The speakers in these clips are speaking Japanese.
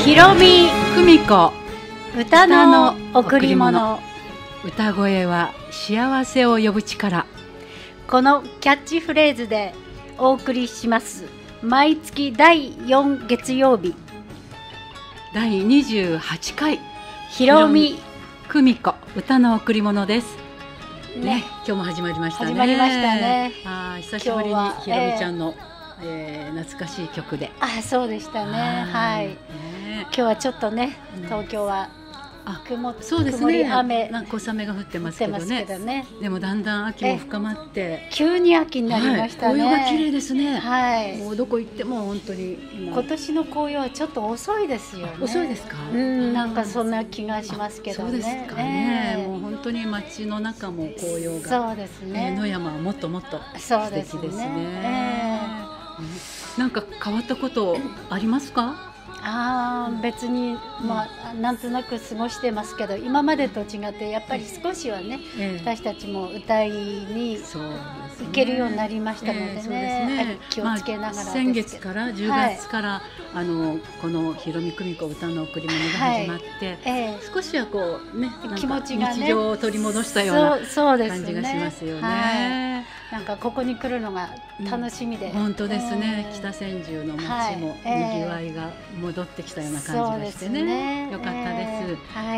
ひろみ久美子歌の贈り物。 歌声は幸せを呼ぶ力。 このキャッチフレーズでお送りします。毎月第4月曜日、 第28回ひろみ久美子歌の贈り物ですね。 今日も始まりましたね。 始まりましたね。 久しぶりにひろみちゃんの、懐かしい曲で。 そうでしたね。はい。今日はちょっとね、東京はそうです曇りね。 雨、 なんか小雨が降ってますけどね。でもだんだん秋も深まって急に秋になりましたね。 紅葉が綺麗ですね。 はい。 もうどこ行っても本当に今年の紅葉はちょっと遅いですよね。 遅いですか？ なんかそんな気がしますけどね。 そうですかね。もう本当に街の中も紅葉が。 そうですね。 野山はもっともっと素敵ですね。なんか変わったことありますか？ 別に、なんとなく過ごしてますけど、今までと違ってやっぱり少しはね、私たちも歌いに行けるようになりましたのでね、気をつけながらですけど、 先月から10月から、このひろみ久美子歌の贈り物が始まって、少しはこうね、 気持ちがね、 日常を取り戻したような感じがしますよね。 なんかここに来るのが楽しみで、 本当ですね。北千住の街もにぎわいが戻ってきたような感じがしてね、よかったです。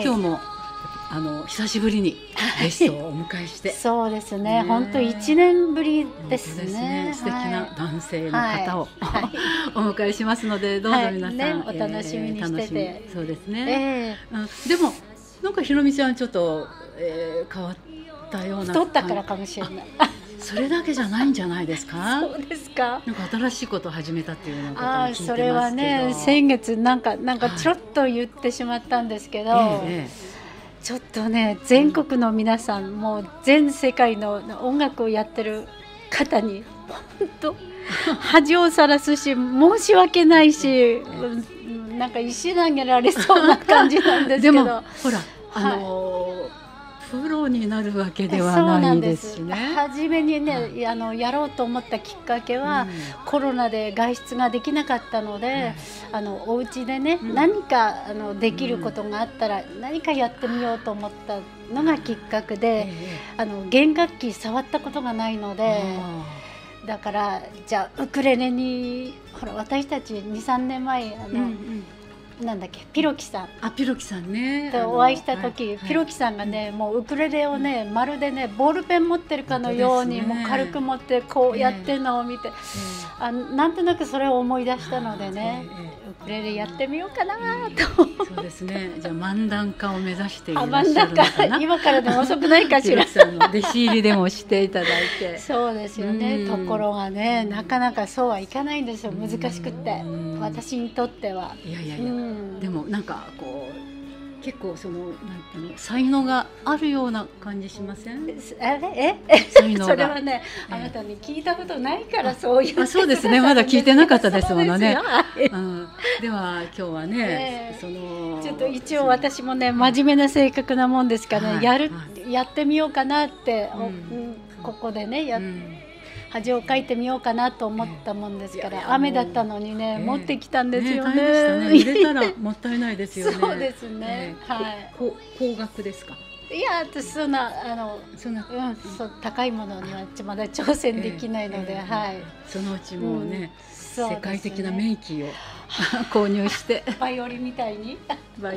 今日も久しぶりにゲストをお迎えしてそうですね、本当1年ぶりですね。 素敵な男性の方をお迎えしますので、どうぞ皆さんお楽しみにしてて。 そうですね。でもなんかひろみちゃんちょっと変わったような、 太ったからかもしれない。 それだけじゃないんじゃないですか？ そうですか。 なんか新しいことを始めたっていうのを聞いてますけど。 それはね、先月なんかちょっと言ってしまったんですけど、ちょっとね、全国の皆さん、もう全世界の音楽をやってる方に本当恥をさらすし、申し訳ないし、なんか石投げられそうな感じなんですけど。 でもほらプロになるわけではないですしね。 初めにね、やろうと思ったきっかけは、コロナで外出ができなかったので、お家でね、何かできることがあったら何かやってみようと思ったのがきっかけで、弦楽器触ったことがないので、だからじゃあウクレレに、ほら私たち 2,3 年前なんだっけ、ピロキさんねとお会いした時、ピロキさんがね、もうウクレレをね、まるでねボールペン持ってるかのように、もう軽く持ってこうやってるのを見て、なんとなくそれを思い出したのでね、ウクレレやってみようかなと。 そうですね。じゃあ漫談家を目指していらっしゃるのかな。 今からでも遅くないかしら。 ピロキさんの弟子入りでもしていただいて。 そうですよね。ところがね、なかなかそうはいかないんですよ。難しくって、私にとっては。 いやでもなんかこう結構なんていうの、才能があるような感じしません？才能が。それはね、 あなたに聞いたことないからそういう。 そうですね。まだ聞いてなかったですものね。では今日はね、 ちょっと一応私もね、真面目な性格なもんですからね、やってみようかなって、ここでね恥をかいてみようかなと思ったもんですから、雨だったのにね、持ってきたんですよね。 濡れたらもったいないですよね。 そうですね。 高額ですか？ いや、私そんな高いものにはまだ挑戦できないので、 そのうちもね、世界的な名器を購入してバイオリンみたいにね。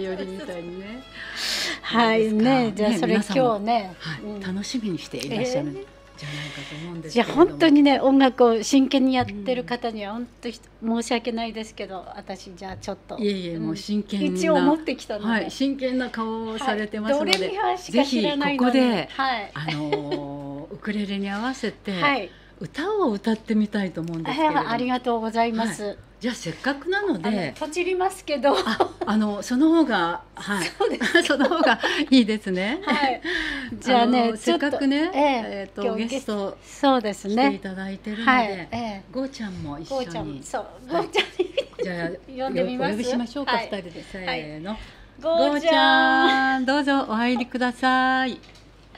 じゃあそれ今日ね、 楽しみにしていらっしゃるじゃないかと思うんですけど。いや本当にね、音楽を真剣にやってる方には本当申し訳ないですけど、私じゃあちょっともう真剣な、 一応持ってきたので、 真剣な顔をされてますので、 ドレミファしか知らないのに、 ぜひここでウクレレに合わせて歌を歌ってみたいと思うんですけれども。 ありがとうございます。 じゃあせっかくなので、 とちりますけど、 その方がその方がいいですね。 じゃあね、 せっかくね、ゲストしていただいてるので、ゴーちゃんも一緒に、 ゴーちゃんじゃあ呼んでみます。 お呼びしましょうか、2人で。せーの。 ゴーちゃん、 どうぞお入りください。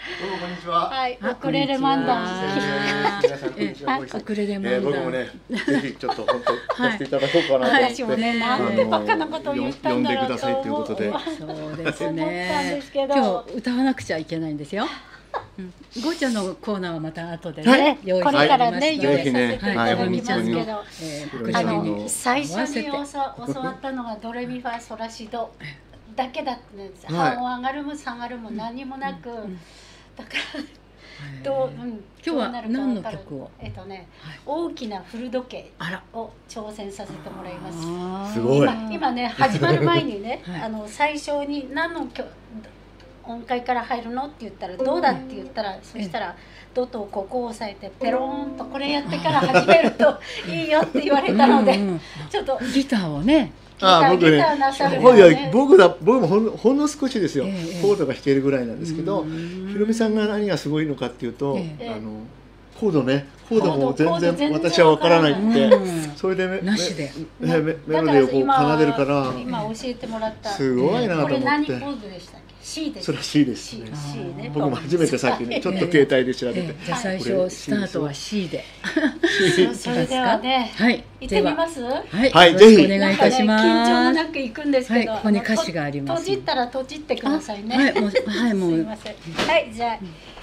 どうもこんにちは。 はい、ウクレレ漫談。 皆さんこんにちは。 ウクレレ漫談。 僕もね、ぜひちょっと本当させていただこうかなと思って。 私もね、なんでバカなことを言ったんだろう呼んでくださいということで。 そうですね。今日歌わなくちゃいけないんですよ。ゴーちゃんのコーナーはまた後でね、 これからね、用意させていただきますけど、最初に教わったのがドレミファソラシドだけだったんです。半音上がるも下がるも何もなく、だから今日は何の曲を？ 大きな古時計を挑戦させてもらいます。 すごい。 今ね、始まる前にね、最初に何の音階から入るのって言ったらどうだって言ったら、そしたらドとここを押さえてペローンとこれやってから始めるといいよって言われたので、ちょっとギターをね、 僕ね、僕もほんの少しですよ、コードが弾けるぐらいなんですけど、ひろみさんが何がすごいのかっていうと、コードも全然私は分からないって、それでメロディーをこう奏でるから、 今教えてもらったすごいなと思って。これ何コードでしたっけ？C です。 それは C です。僕も初めてさっきね、ちょっと携帯で調べて。 じゃあ最初スタートは C で。 それではね、行ってみます？ はい、ぜひお願いいたします。 緊張もなく行くんですけど、 ここに歌詞があります。 閉じたら閉じてくださいね。 はい、もうすいません。はい、じゃあ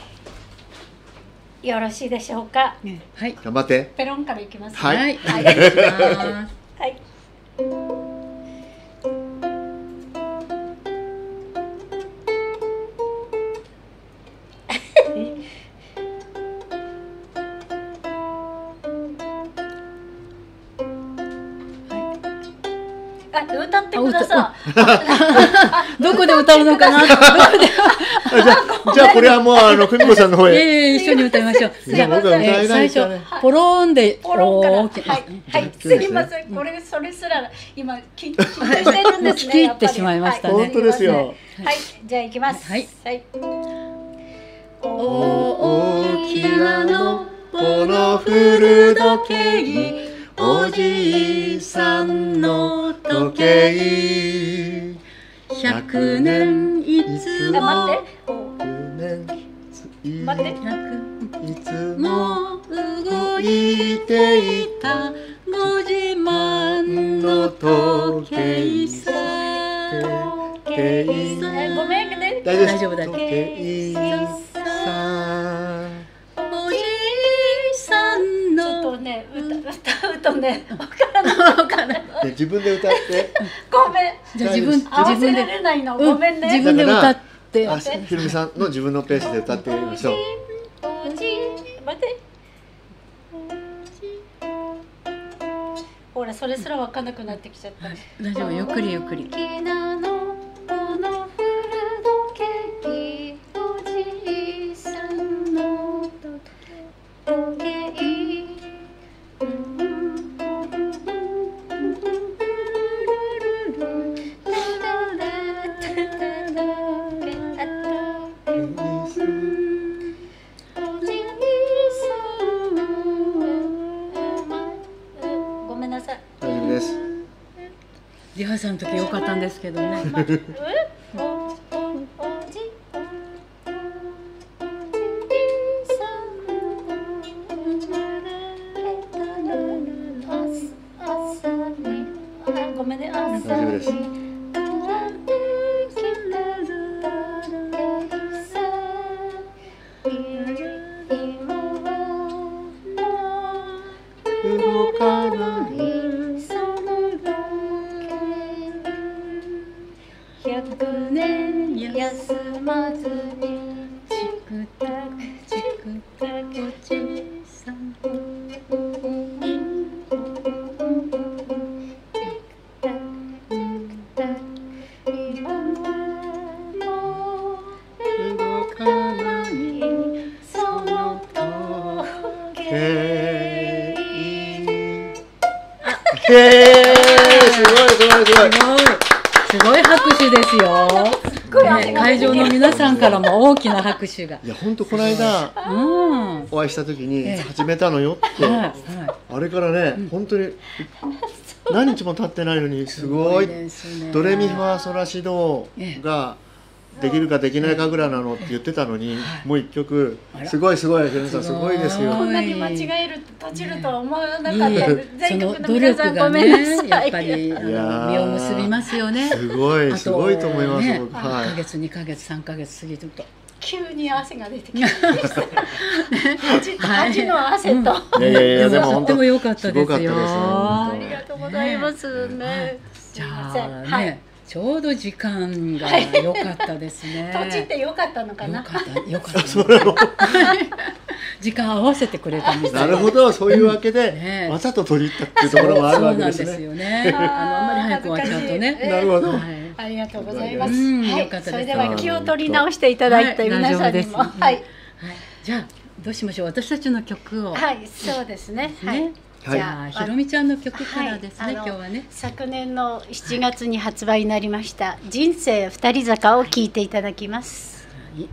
よろしいでしょうか。 はい。 頑張って。 ペロンからいきます。 はい。 はい。はい。歌ってください。 どこで歌うのかな。 じゃあこれはもう久美子さんの方へ。 一緒に歌いましょう。じゃあ最初ポローンで。 ポロンから。はい。すいません。それすら今緊張してるんですね。 聞き入ってしまいましたね。 本当ですよ。 はい。じゃあ行きます。はい。 大きなのこの古時計。おじいさんの時計100年いつも待っていつも動いていたご自慢の時計さごめんね大丈夫時計さおじいさんのちょっとね歌うとねわからない自分で歌ってごめんじゃあ自分でられないのごめんね自分で歌ってひろみさんの自分のペースで歌ってみましょう。 待ってほらそれすら分かんなくなってきちゃった。 大丈夫、ゆっくりゆっくり。リハーサルの時良かったんですけどね。 ごめんね。 大丈夫です。動かない 100年休まずにチクタクチクタクチさん動かないその時計すごいすごいすごいすごい拍手ですよ。会場の皆さんからも大きな拍手が。 いや本当この間お会いした時に始めたのよってあれからね本当に何日も経ってないのにすごいドレミファソラシドができるかできないかぐらいなのって言ってたのに、もう一曲すごいすごい、ひろみさんすごいですよ。 こんなに間違える閉じるとは思わなかったので、全国の皆さんごがめんなさい。 やっぱり実を結びますよね。 すごいすごいと思います。 1ヶ月2ヶ月3ヶ月過ぎると急に汗が出てきました。味の汗と。 いやいやでもとっても良かったですよ。 ありがとうございますね。 じゃあね、ちょうど時間が良かったですね。 閉じて良かったのかな。 良かった。時間合わせてくれたみたいなるほど、そういうわけでわざと閉じたっていうところもあるわけですね。 そうなんですよね。あんまり早く終わっちゃうとね。 なるほど。 ありがとうございます。 よかったです。 それでは気を取り直していただいて皆さんにも。はい。 じゃあどうしましょう。私たちの曲を。 はい、そうですね。はい。 じゃあひろみちゃんの曲からですね。今日はね。 昨年の7月に発売になりました「人生二人坂」を聴いていただきます。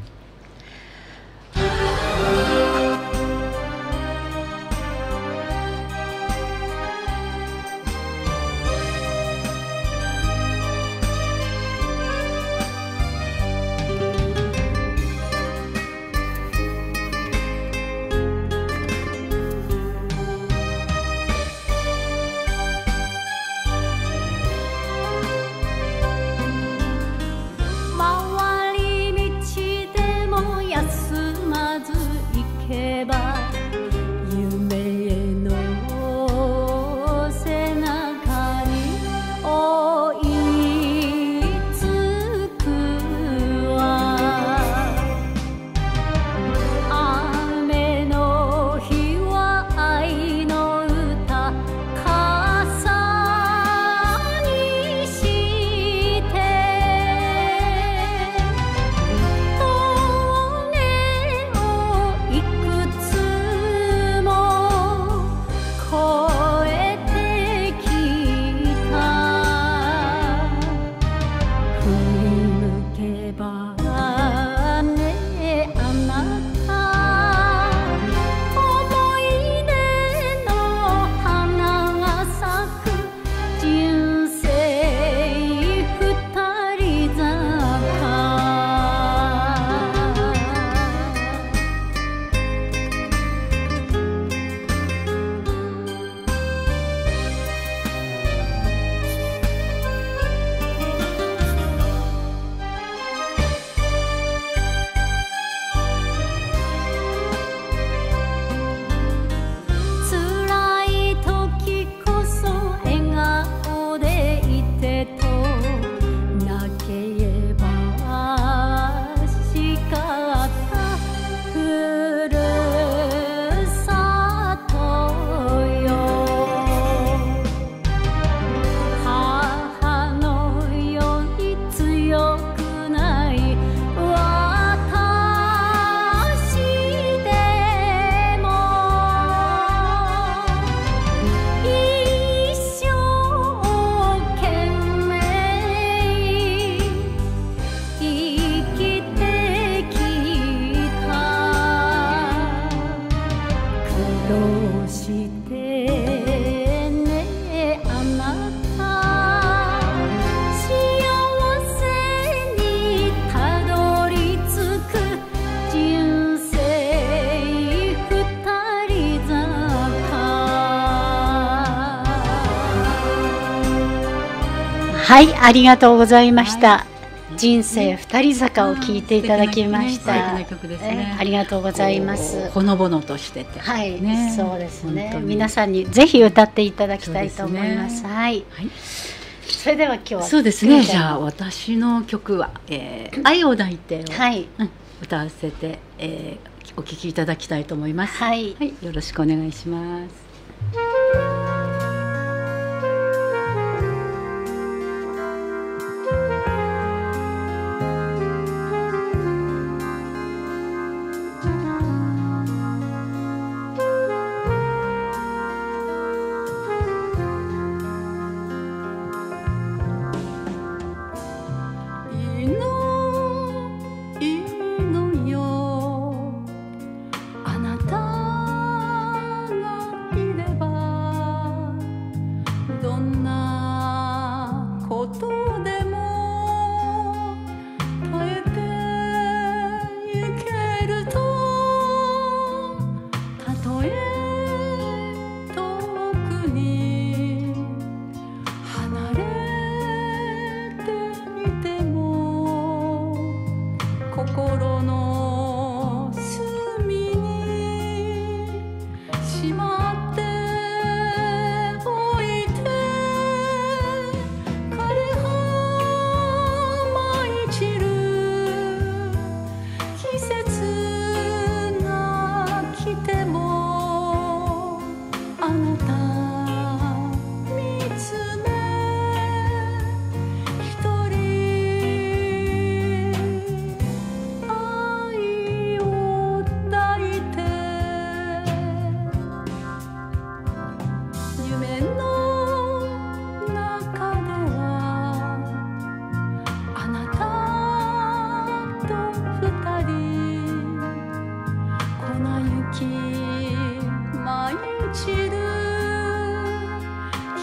はい、ありがとうございました。人生二人坂を聞いていただきました。ありがとうございます。 ほのぼのとしてて。 はい、そうですね。皆さんにぜひ歌っていただきたいと思います。はい。それでは今日はそうですね。じゃあ私の曲は愛を抱いてを歌わせてお聴きいただきたいと思います。 はい。 よろしくお願いします。 あなたがいれば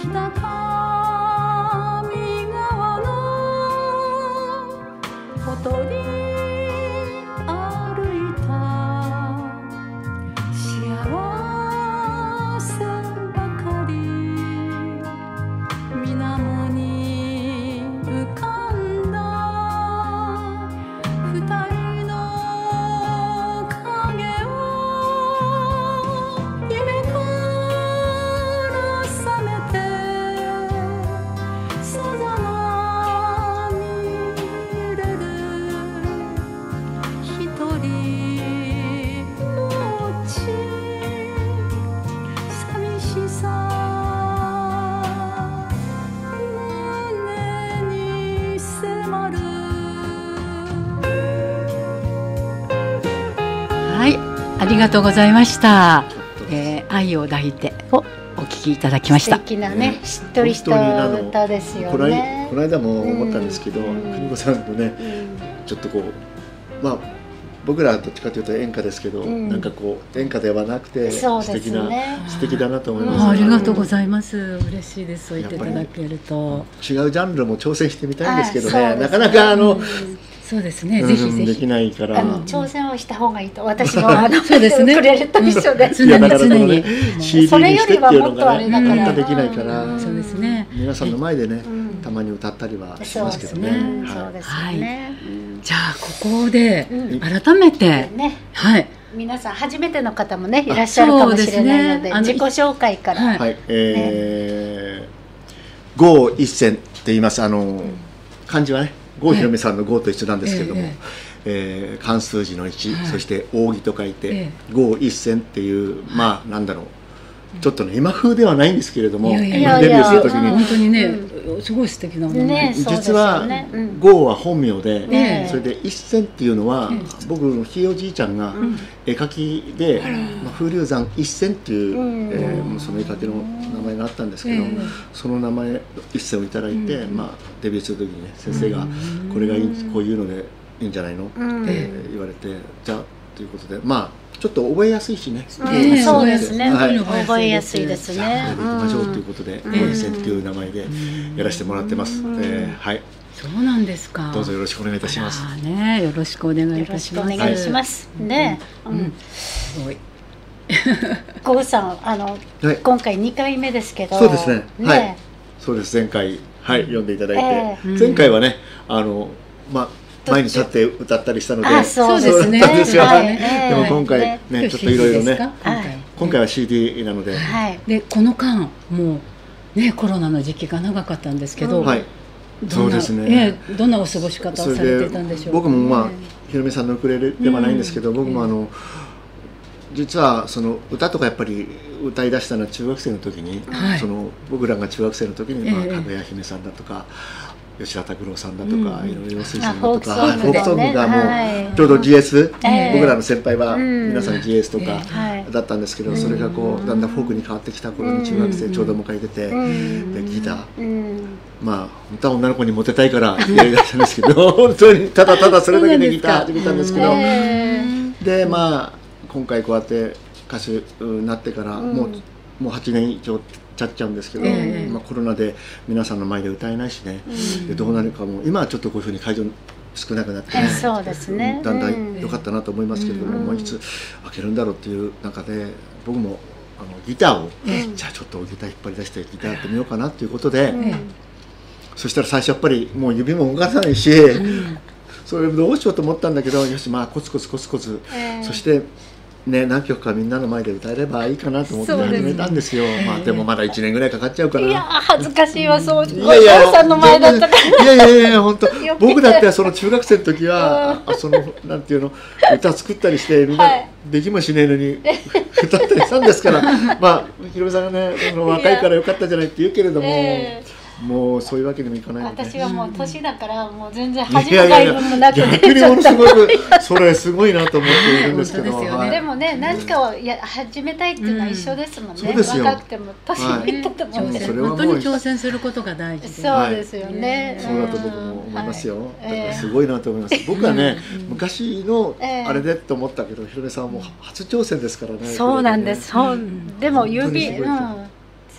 北上川のほとり歩いた幸せばかり水面に浮かんだ二人の影を夢から覚めてさざ波に揺れる一人ぼっち寂しさ胸に迫る。 はい、ありがとうございました。愛を抱いてをお聞きいただきました。 素敵なね、しっとりした歌ですよね。 この間も思ったんですけど、邦子さんとね、ちょっとこうまあ僕らはどっちかというと演歌ですけど、なんかこう演歌ではなくて素敵だなと思います。 ありがとうございます。嬉しいです。そう言っていただけると。 違うジャンルも挑戦してみたいんですけどね、なかなかそうですね、ぜひぜひできないから挑戦をした方がいいと、私のそうですね、 ウクレレと一緒で、 常にそれよりはもっとあれだから、 できないから、 そうですね、 皆さんの前でね、たまに歌ったりはしますけどね。 そうですね。 じゃあここで改めて、はい、 皆さん初めての方もねいらっしゃるかもしれないので、自己紹介から。 はい、郷一線って言います。漢字はね、郷ひろみさんの郷と一緒なんですけれども、漢数字の1、そして扇と書いて郷一線っていう、まあなんだろう、ちょっとね今風ではないんですけれども、デビューする時に本当にねすごい素敵な名前。 実は郷は本名で、それで一線っていうのは僕のひいおじいちゃんが絵描きで風流山一線っていうその絵描きの名前があったんですけど、その名前一線をいただいて、まあデビューする時にね先生がこれがいい、こういうのでいいんじゃないのって言われて、じゃあということで、まあちょっと覚えやすいしね。 そうですね。覚えやすいですね。 行きましょうということで、郷一線っていう名前でやらせてもらってます。はい。 そうなんですか。 どうぞよろしくお願いいたします。 ね、よろしくお願いいたします。 お願いします。で、 すごい。 郷さん、今回2回目ですけど。 そうですね。はい。そうです。前回読んでいただいて、前回はね、まあ。前に立って歌ったりしたので、 そうですね。 でも今回ね、ちょっといろいろね、今回は CD なので、 でこの間もうねコロナの時期が長かったんですけど、 そうですね。 どんなお過ごし方をされてたんでしょう。 僕もまあひろみさんのウクレレではないんですけど、僕も実はその歌とかやっぱり歌い出したのは中学生の時に、その僕らが中学生の時にかぐや姫さんだとか。吉田拓郎さんだとか、いろいろ水さんだとか、フォークソングがもうちょうど GS、僕らの先輩は皆さん GS とかだったんですけど、それがこうだんだんフォークに変わってきた頃に中学生ちょうど迎えてて、でギター、まあ本当は女の子にモテたいからやりだしたんですけど、本当にただただそれだけでギター始めたんですけど、でまあ今回こうやって歌手になってからもう8年以上ちゃっちゃうんですけど、コロナで皆さんの前で歌えないしね、でどうなるかも今はちょっとこういうふうに会場少なくなってね、 そうですね、 だんだん良かったなと思いますけれども、いつ開けるんだろうっていう中で僕もギターを、じゃあちょっとギター引っ張り出してギターやってみようかなということで、そしたら最初やっぱりもう指も動かさないし、それどうしようと思ったんだけど、よしまあコツコツコツコツ、そしてね、何曲かみんなの前で歌えればいいかなと思って始めたんですよ。まあでもまだ1年ぐらいかかっちゃうから。 いや恥ずかしいわ、そうお父さんの前だったから。 いや本当僕だってその中学生の時はそのなんていうの歌作ったりしてみんなできもしねえのに歌ったりしたんですから、まあひろみさんがね若いからよかったじゃないって言うけれども。もうそういうわけにもいかないので、 私はもう年だからもう全然恥のない分もなくて、 逆にものすごくそれすごいなと思っているんですけど、 でもね何かを始めたいっていうのは一緒ですもんね。若くても年いったと思うんですよ。 本当に挑戦することが大事で、 そうですよね。 そうだと僕も思いますよ。だからすごいなと思います。僕はね昔のあれでと思ったけど、ひろみさんはもう初挑戦ですからね。 そうなんです。でも指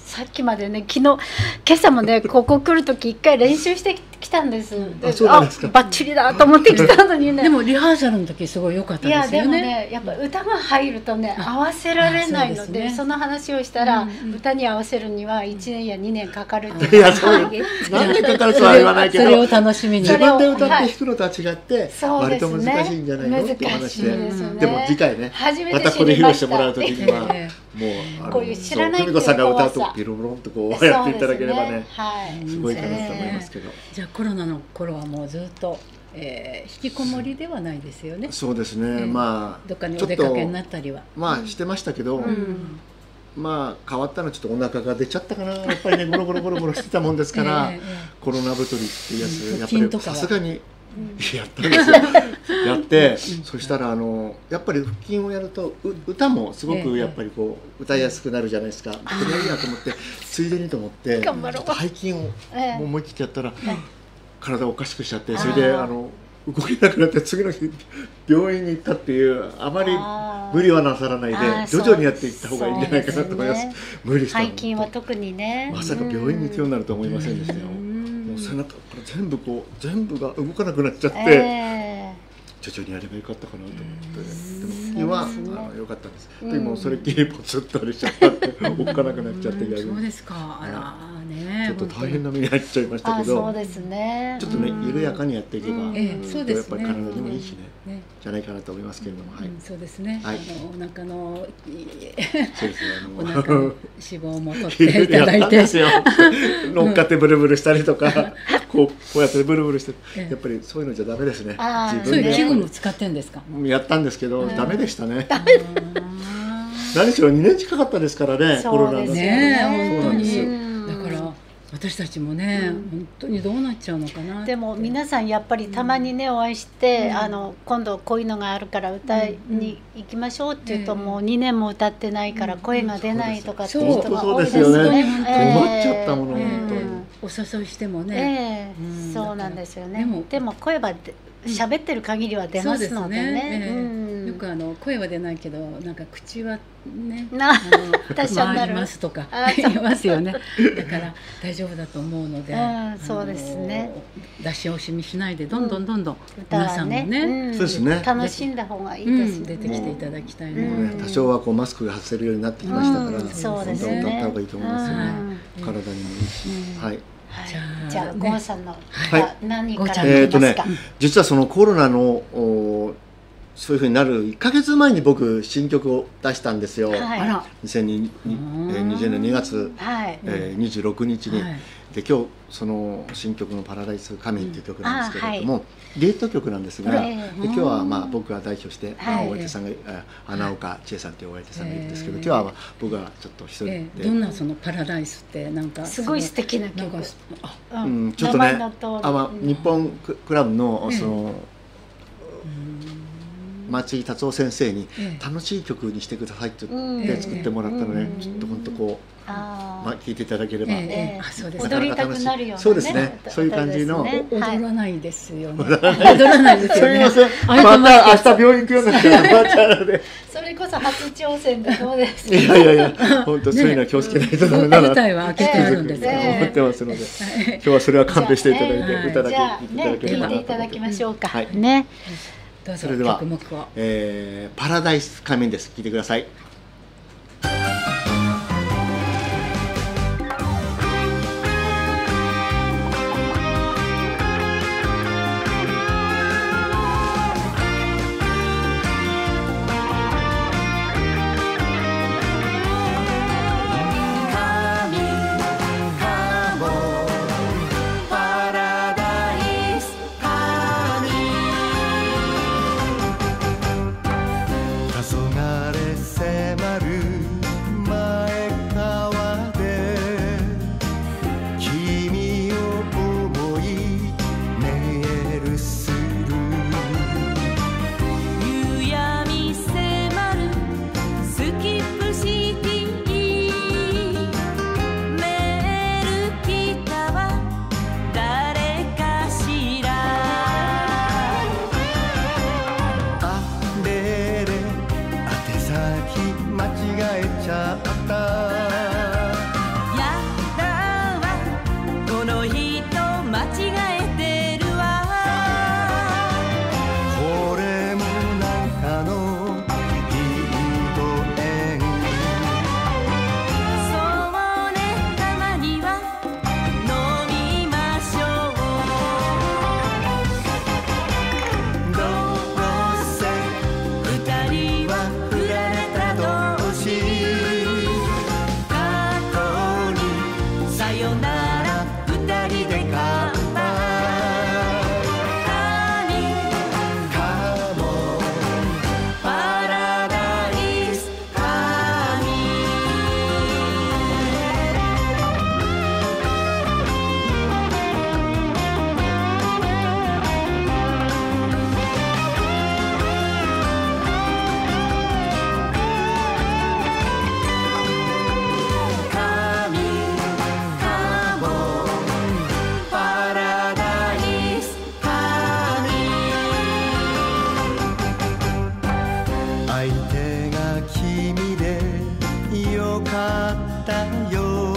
さっきまでね、今朝もね、ここ来る時一回練習してきたんです。バッチリだと思ってきたのにね。 でもリハーサルの時すごい良かったですよね。 いやでもね、やっぱ歌が入るとね、合わせられないので、その話をしたら、歌に合わせるには1年や2年かかるって。 いや、そうなんでかかるとは言わないけど、 それを楽しみに自分で歌って弾くのとは違って割と難しいんじゃないのっていう話で、でも次回ね、またここで披露してもらう時にはもうこういう知らない久美子さんが歌うとビロビロンとこうやっていただければね、すごいかなと思いますけど。 じゃあコロナの頃はもうずっと引きこもりではないですよね。 そうですね。まあどっかにお出かけになったりはまあしてましたけど、まあ変わったのはちょっとお腹が出ちゃったかな。やっぱりね、ゴロゴロゴロゴロしてたもんですから、コロナ太りっていうやつ、やっぱりさすがにやったんですよ。やって、そしたらやっぱり腹筋をやると歌もすごくやっぱりこう歌いやすくなるじゃないですか。これいいなと思って、ついでにと思ってちょっと背筋を思い切ってやったら体をおかしくしちゃって、それで動けなくなって次の日病院に行ったっていう、あまり無理はなさらないで徐々にやっていった方がいいんじゃないかなと思います。無理した背筋は特にね、 まさか病院に行くようになると思いませんでしたよ。もう背中から全部が動かなくなっちゃって、徐々にやればよかったかなと思って、でも今は良かったんです。でもそれっきりポツッとあれしちゃったって、おっかなくなっちゃって、 そうですか。あらね、 ちょっと大変な目に入っちゃいましたけど、 そうですね。 ちょっとね、緩やかにやっていけば、やっぱり体にもいいしね、じゃないかなと思いますけれども、はい。 そうですね。お腹のそうですね、 お腹の脂肪も取っていただいて、 乗っかってブルブルしたりとか、こうやってブルブルして、やっぱりそういうのじゃダメですね。 自分で器具も使ってんですか？ やったんですけどダメでしたね。何しろ2年近かったですからね、コロナのね、本当に。だから私たちもね、本当にどうなっちゃうのかな。 でも皆さんやっぱりたまにねお会いして、今度こういうのがあるから歌いに行きましょうって言うと、もう2年も歌ってないから声が出ないとかっていう人が多いですね。 そうですよね。困っちゃったもの、本当に。 お誘いしてもね。 そうなんですよね。でも声は喋ってる限りは出ますのでね。 よく声は出ないけど、なんか口はね、 回りますとか言いますよね。だから大丈夫だと思うので、 そうですね。 出し惜しみしないで、どんどん皆さんもね、 そうですね。 楽しんだ方がいいですね。 出てきていただきたいね。多少はこうマスクが外せるようになってきましたから、 そうですね。歌った方がいいと思いますよね。体にもいいし、はい。 じゃあゴンさんの何から実はそのコロナのそういうふうになる1ヶ月前に僕新曲を出したんですよ。2020年2月26日に。で今日その新曲の「パラダイスカミン」っていう曲なんですけれども、デート曲なんですが、今日はまあ僕が代表してお相手さんが穴岡千恵さんというお相手さんがいるんですけど、今日は僕がちょっと一人で。 どんなそのパラダイスってなんかすごい素敵な曲。 ちょっとね、日本クラブのその松井達夫先生に楽しい曲にしてくださいって言って作ってもらったので、ちょっと本当こう聴いていただければ踊りたくなるような、 そうですね、そういう感じの。 踊らないですよね。踊らないですよね。 また明日病院行くようになったらそれこそ初挑戦でどうですか。 いや本当そういうのは気をつけないとダメだな舞台は開けてあるんですけど思ってますので、今日はそれは勘弁していただいて歌だけ聴いていただければなと思って。 聴いていただきましょうかね。 それではパラダイス仮面です。聞いてください。黄昏人間違えてるわ。 これもなんかのいいご縁。 そうね、たまには飲みましょう。 どうせ二人は振られた同士、 過去にさよなら二人で乾杯。 カモンパラダイス神。神カモンパラダイス神。 相手が君でよかったよ。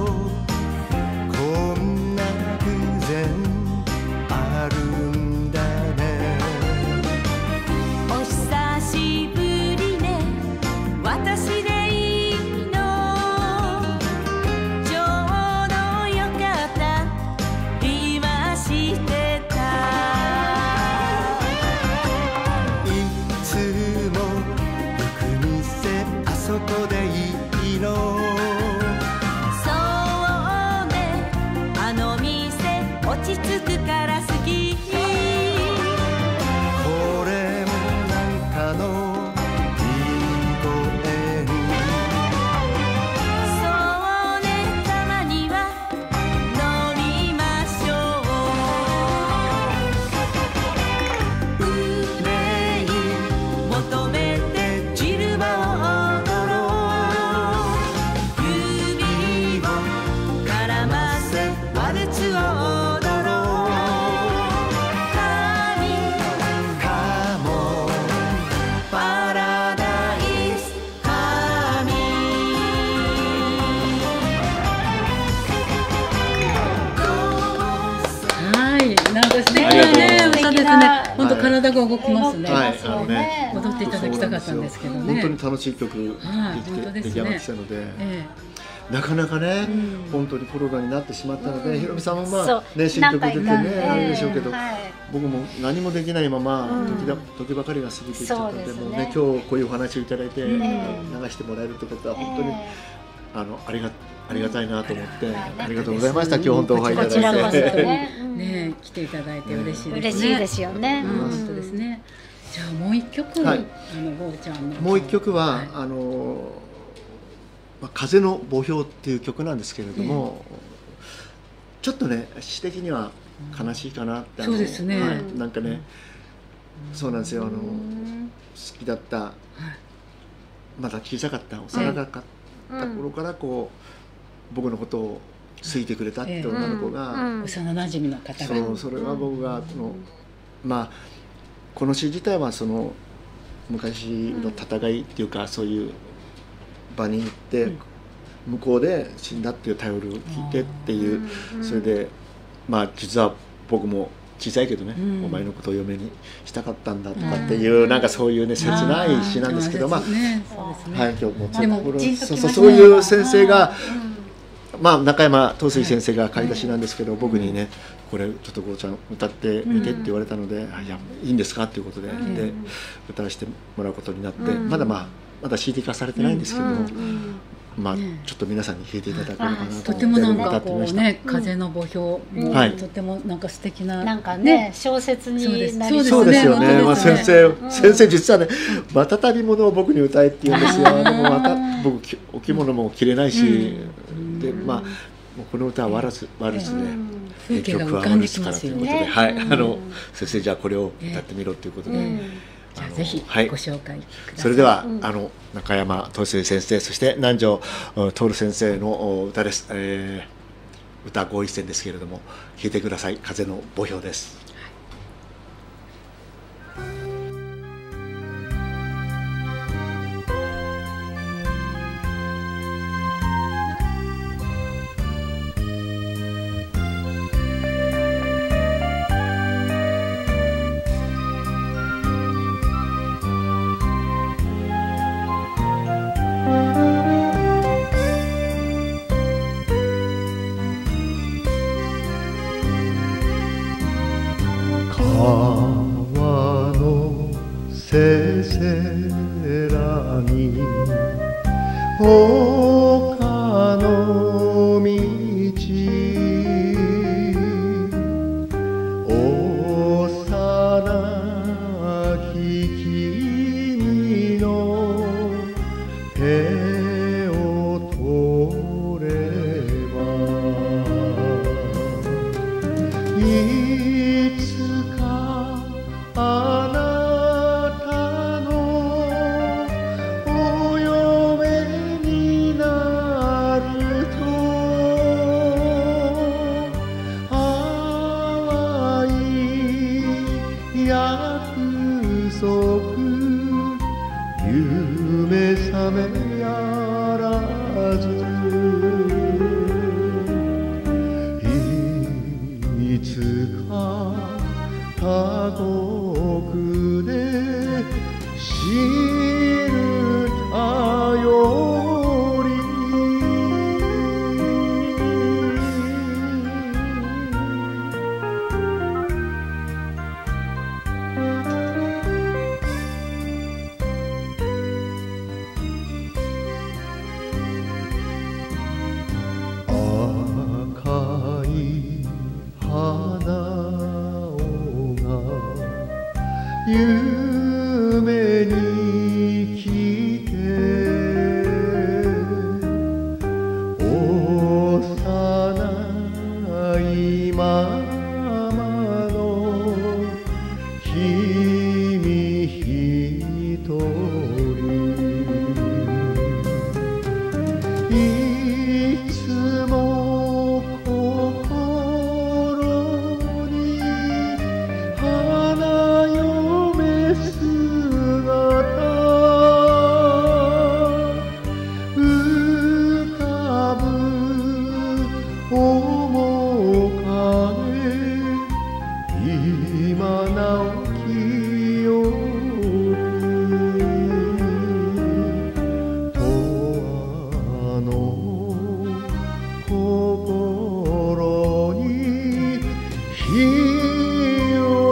こんな偶然あるんだね。 お久しぶりね、私でいいの。ちょうどよかった、今してた。 いつも行く店あそこでいいの。 そうね、あの店落ち着くから好き。 これもなんかのいいご縁。 そうね、たまには飲みましょう。憂い求めてジルバを踊ろう。指を絡ませワルツを踊ろう。神カモンパラダイス神。 はい、なんか素敵なね、歌ですね。本当体が動きますね。 はい踊っていただきたかったんですけどね。 本当に楽しい曲はい本当ですね出来上がってきたので、 えなかなかね、 うん本当にコロナになってしまったので、ひろみさんもまそうあね新曲出てね何回かあれでしょうけど、 はい僕も何もできないままうん時ばかりが過ぎていっちゃったので、 そうですねもうね今日こういうお話をいただいて流えしてもらえるってことは本当にありがたいなと思って、 うんありがとうございました。今日本当お会いいたこちらこそだいて。 ね、 ね、来ていただいて嬉しいですね。 嬉しいですよね。 うんうん本当ですね。じゃあもう一曲、 はいゴーちゃんのもう一曲は、 はい風の墓標っていう曲なんですけれども、ちょっとね詩的には悲しいかなってそうですねはいなんかね、そうなんですよ好きだったはいまだ小さかった幼かった頃からこう僕のことを好いてくれたって女の子が、 幼馴染の方がそれは僕がまあこの詩自体はその昔の戦いっていうか、そういう場に行って向こうで死んだっていう頼りを聞いてっていう、それでまあ実は僕も小さいけどね、お前のことを嫁にしたかったんだとかっていう、なんかそういうね切ない詩なんですけど、まあそうですね。 はい今日もでもじんときますねそういう先生が、まあ中山東水先生が書いた詩なんですけど、僕にねこれちょっとゴーちゃん歌ってみてって言われたので、いやいいんですかっていうことで、で歌わせてもらうことになって、まだ CD 化されてないんですけど、まあちょっと皆さんに弾いていただければなと思ってとてもなんかこう歌ってみました。 ね、風の墓標もはいとてもなんか素敵ななんかね小説になりそうですよね。まあ先生実はね、またたびものを僕に歌えって言うんですよ。でもまた僕お着物も着れないし、でまあもうこの歌はワルツで風景が浮かんできますよね。 ということで、はい先生じゃあこれを歌ってみろということで。 じゃあぜひご紹介ください。 それでは中山東水先生そして南條徹先生の歌です。歌合一選ですけれども聴いてください。風の墓標です。 川のせせらぎ丘の道幼き君の手を取ればいつかあなたのお嫁になると淡い約束夢覚めやらずいつか他国で知るたより赤い花が夢に来て幼いままの君一人いつも心に花嫁姿浮かぶ面影今なお記憶永遠の心に火を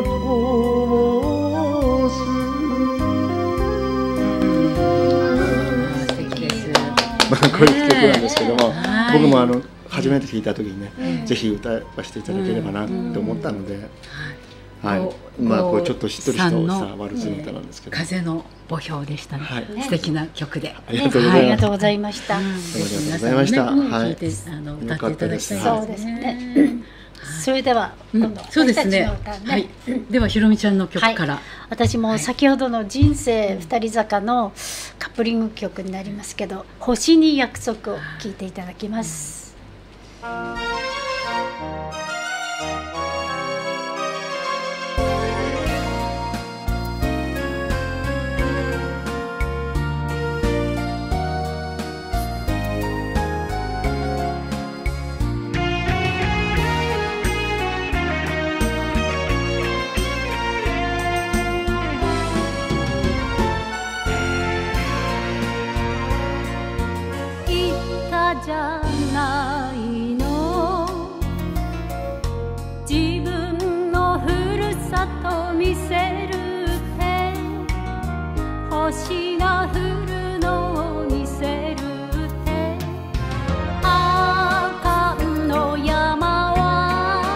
灯す素敵です。 こういう曲なんですけども、 はい僕も初めて聴いた時にね、ぜひ歌わせていただければなって思ったので、はい、こうちょっとしっとりとしたワルツの歌なんですけど、 風の墓標でしたね。 はい素敵な曲で。 ありがとうごあざいます。 りがとうございました。 ありがとうございました。はい聞いて歌っていただきたいそうですね。それでは今度はそうですね。 私たちの歌はねい。ではひろみちゃんの曲から。 私も先ほどの人生二人坂のカップリング曲になりますけど、星に約束を聴いていただきます。 言ったじゃないの、自分のふるさと見せるって、星が降るのを見せるって、赤の山は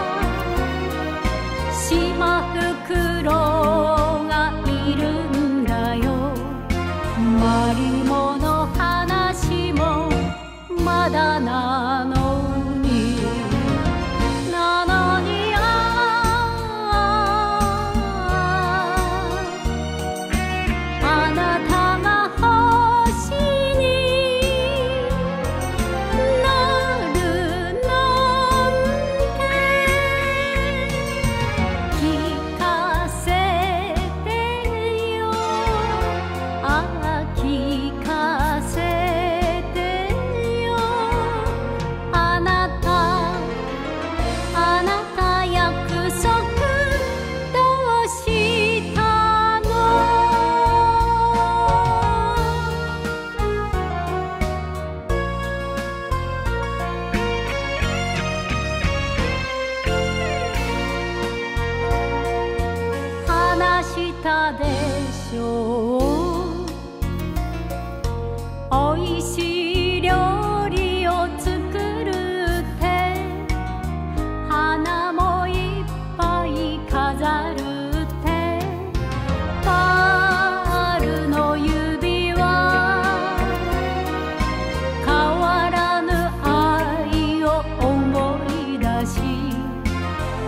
シマフクロウがいるんだよ、マリモの話もまだなのに、なのにあなた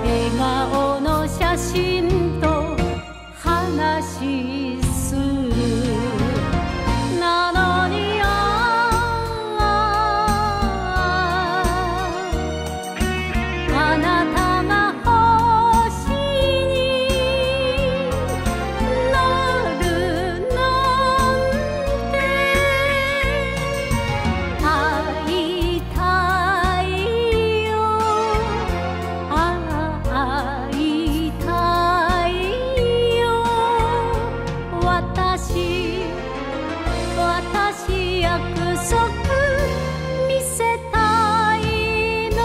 笑顔の写真と話するなのにあなたが星になるなんて会いたいよ会いたいよ私約束見せたいの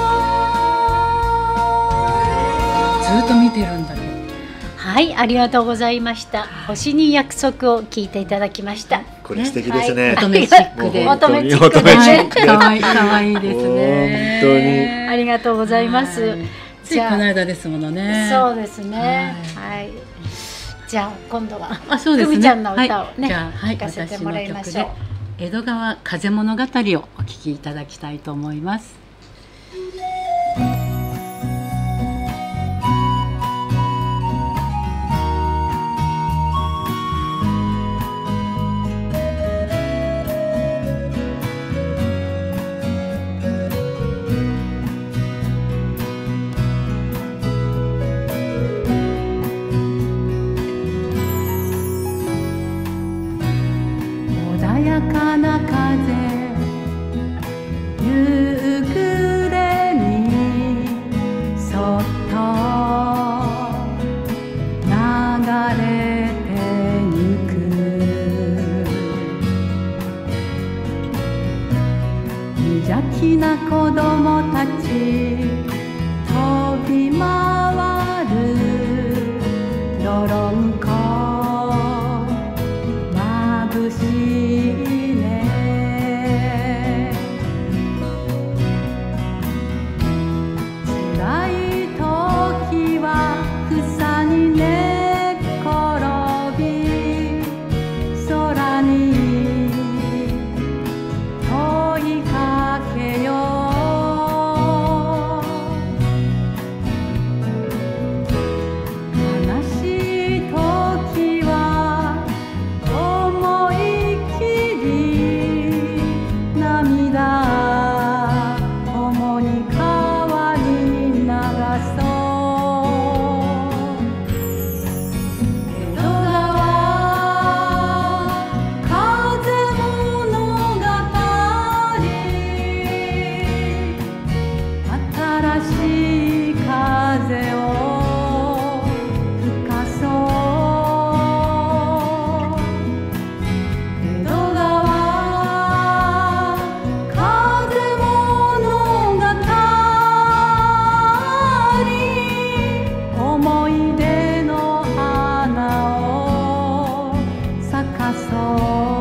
ずっと見てるんだけど。 はい、ありがとうございました。星に約束を聞いていただきました。 これ素敵ですね。 乙女チックで。 乙女チックでね。 可愛いですね。 本当に。 ありがとうございます。 ついこの間ですものね。 そうですね。はい。じゃあ今度はそうですね。 久美ちゃんの歌をね、 じゃあ聴かせてもらいましょう。 江戸川風物語をお聴きいただきたいと思います。 穏やかな風夕暮れにそっと流れてゆく無邪気な子供たち飛び回る泥んこ眩しいね辛い時は草に寝っ転び空に問いかけよう悲しい時は思いきり涙共に川に流そう江戸川風物語新しい風を吹かそう江戸川風物語思い出の花を咲かそう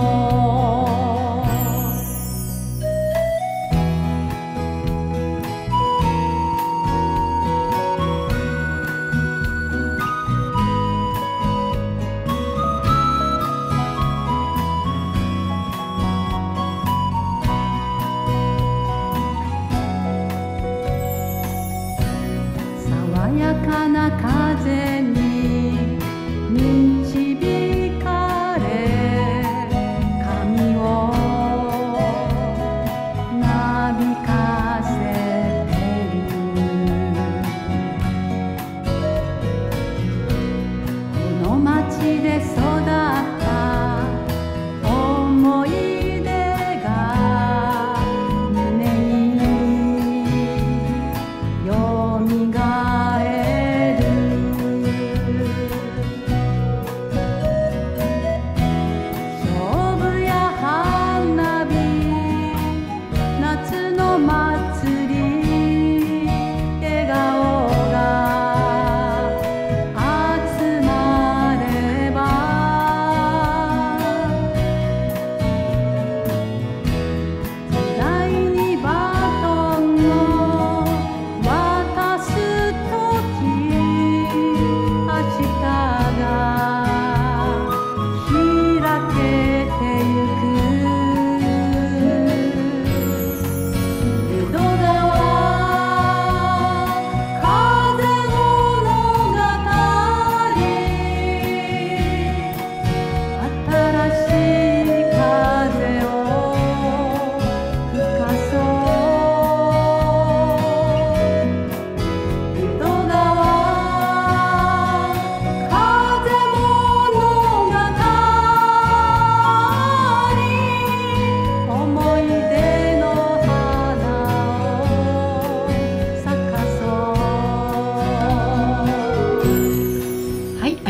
爽やかな風に導かれ髪をなびかせてるこの街で育った思い出が胸によみがえる勝負や花火夏の祭り笑顔が集まれば時代にバトンを渡す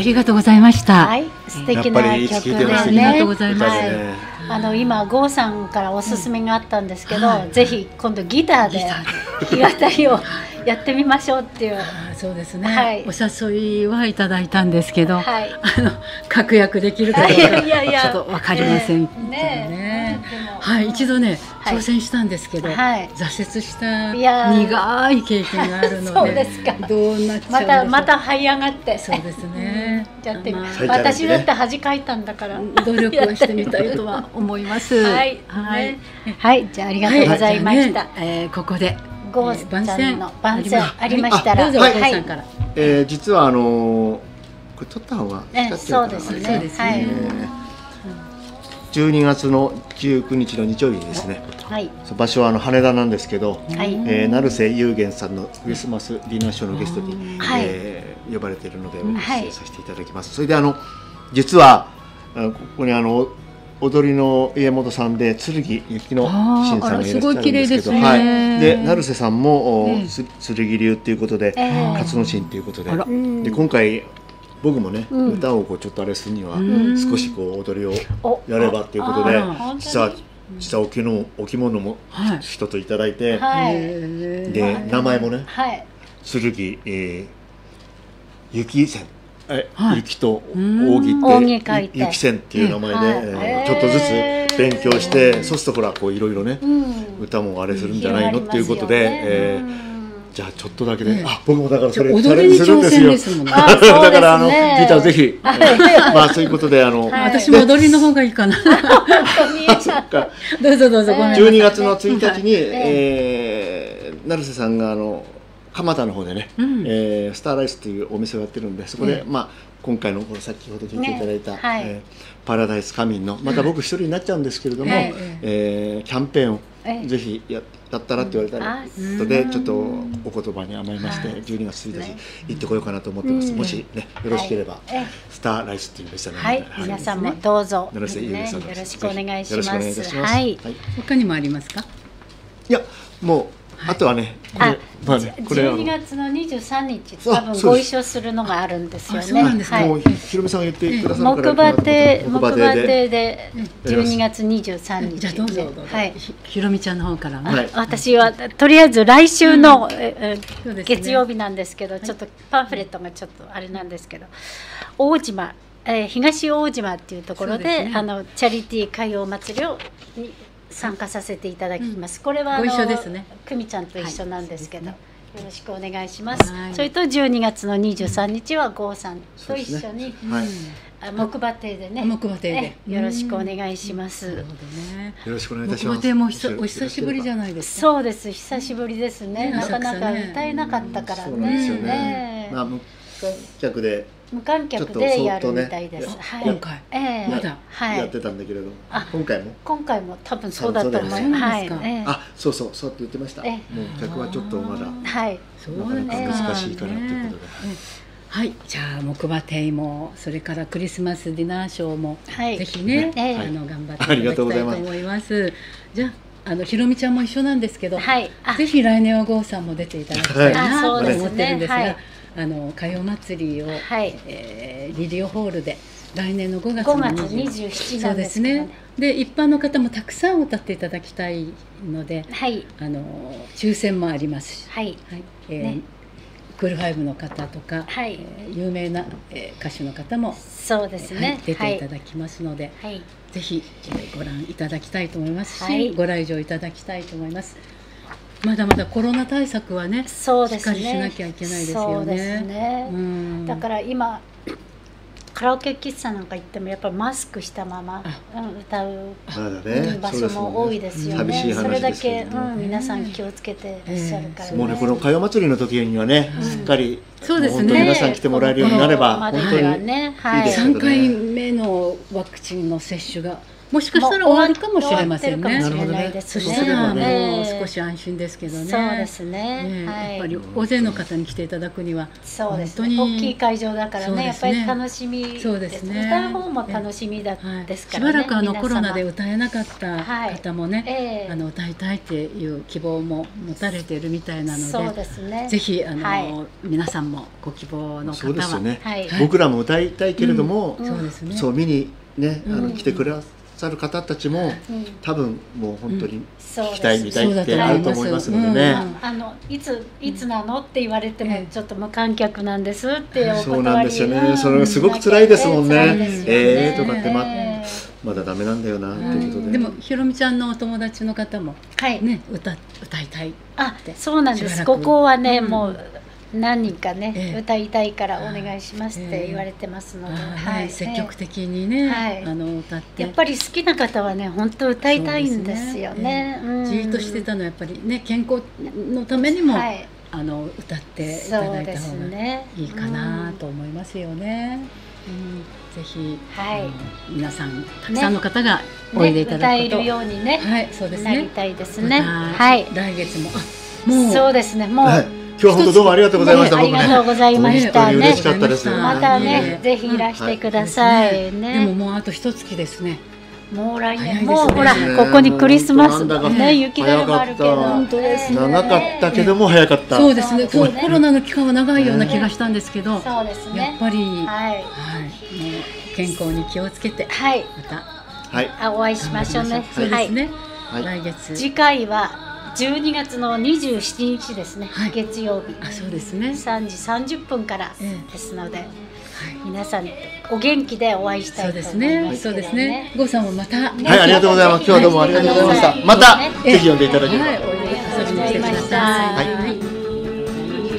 りがとうございました。 はい、素敵な曲でね。 ありがとうございます。 今郷さんからおすすめがあったんですけど、ぜひ今度ギターで弾き語りをやってみましょうっていう。 そうですね。お誘いはいただいたんですけど、確約できるかどうかちょっとわかりませんけどね。はい、一度ね挑戦したんですけど、挫折した苦い経験があるので、 そうですか。 どうなっちゃうまた這い上がって、 そうですね。 私だって恥かいたんだから努力はしてみたいとは思います。 はい、じゃあありがとうございました。 ここで郷さんの番宣ありましたら、 どうぞ郷さんから。 実はこれ撮った方がそうですね。 12月の19日の日曜日にですね、場所は羽田なんですけど、成瀬雄玄さんのクリスマスディナーショーのゲストに呼ばれているのでお伝えさせていただきます。それで実はここに踊りの家元さんで剣雪の新さんがいらっしゃるんですけど、で成瀬さんも剣流っていうことで勝野神っていうことで、今回僕もね、歌をちょっとあれするには少し踊りをやればっていうことで、実は置物も一ついただいて、で名前もね剣雪線、雪と扇って雪線っていう名前でちょっとずつ勉強して、そうするとほらいろいろね歌もあれするんじゃないのっていうことで。じゃあちょっとだけで、僕もだからそれチャレンジするんですよ。だからギターぜひ、そういうことで私も踊りの方がいいかな。どうぞどうぞ。 12月の1日に成瀬さんが蒲田の方でね、スターライスというお店をやってるんで、そこで今回の先ほど聞いていただいたパラダイスカミンのまた僕一人になっちゃうんですけれども、キャンペーンをぜひやったらって言われたので、ちょっとお言葉に甘えまして12月1日行ってこようかなと思ってます。もしねよろしければスターライスっていうレストランで、 皆さんもどうぞよろしくお願いします。 他にもありますか？ いやもうあとはね、 12月の23日多分ご一緒するのがあるんですよね。 もうひろみさんが言ってくださるから。 木馬亭で12月23日。 じゃあどうぞひろみちゃんの方から。 私はとりあえず来週の月曜日なんですけど、ちょっとパンフレットがちょっとあれなんですけど、大島東大島っていうところでチャリティー歌謡祭りを参加させていただきます。これは久美ちゃんと一緒なんですけど、よろしくお願いします。それと12月の23日は郷さんと一緒に木馬亭でね、よろしくお願いします。 よろしくお願いいたします。 木馬亭もお久しぶりじゃないですか。 そうです、久しぶりですね。なかなか歌えなかったからね。無観客でやるみたいです。 今回まだやってたんだけれど、 今回も多分そうだと思います。 そうって言ってました。もう客はちょっとまだなかなか難しいかなということで。 じゃあ木馬亭もそれからクリスマスディナーショーもぜひね頑張っていただきたいと思います。じゃあひろみちゃんも一緒なんですけど、ぜひ来年は郷さんも出ていただきたいなと思ってるんですが。歌謡祭りをリリオホールで来年の5月 27なんですね。 で一般の方もたくさん歌っていただきたいので、抽選もありますし、クールファイブの方とか有名な歌手の方も出ていただきますので、ぜひご覧いただきたいと思いますし、ご来場いただきたいと思います。まだまだコロナ対策はね、しっかりしなきゃいけないですよね。 だから今カラオケ喫茶なんか行ってもやっぱりマスクしたまま歌う場所も多いですよね。それだけ皆さん気をつけていらっしゃるからね。 もうねこの歌謡祭りの時にはね、しっかり本当に皆さん来てもらえるようになれば本当にいいですけどね。 3回目のワクチンの接種がもしかしたら終わるかもしれませんね。 なるほどね。 そしたらもう少し安心ですけどね。 そうですね。 やっぱり大勢の方に来ていただくには本当に大きい会場だからね、やっぱり楽しみです。 そうですね。 歌う方も楽しみですからね。 しばらくコロナで歌えなかった方もね、歌いたいっていう希望も持たれているみたいなので、 そうですね。 ぜひ皆さんもご希望の方は、 僕らも歌いたいけれども、そう見にね来てくださる方たちも多分もう本当に聞きたい見たいってあると思いますのでね。 いつなのって言われてもちょっと無観客なんですってお断り。 そうなんですよね。それがすごく辛いですもんね。とかってまだダメなんだよなっていうことで。 でもひろみちゃんのお友達の方もね歌いたいって。 そうなんです。ここはねもう何人かね歌いたいからお願いしますって言われてますので、 積極的にね歌って、 やっぱり好きな方はね本当歌いたいんですよね。 じっとしてたのはやっぱりね健康のためにも歌っていただいた方がいいかなと思いますよね。ぜひ皆さんたくさんの方がおいでいただくこと、 歌えるようにねなりたいですね。 来月ももうそうですね、もう今日は本当どうもありがとうございました。 ありがとうございましたね。 嬉しかったです。 またねぜひいらしてくださいね。 でももうあと1月ですね。 もう来年もうほらここにクリスマスね雪だるまあるけど、 本当ですね。長かったけども早かった。 そうですね。コロナの期間は長いような気がしたんですけど、 そうですね。 やっぱり健康に気をつけてまたお会いしましょうね。 そうですね。来月次回は12月の27日ですね、月曜日。 そうですね。 3時30分からですので、皆さんお元気でお会いしたいと思いますけどね。 そうですね。郷さんもまた、 ありがとうございます。今日はどうもありがとうございました。またぜひ呼んでいただければ。 遊びに来てくださ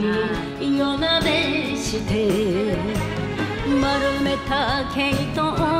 い。夜なべして丸めた毛糸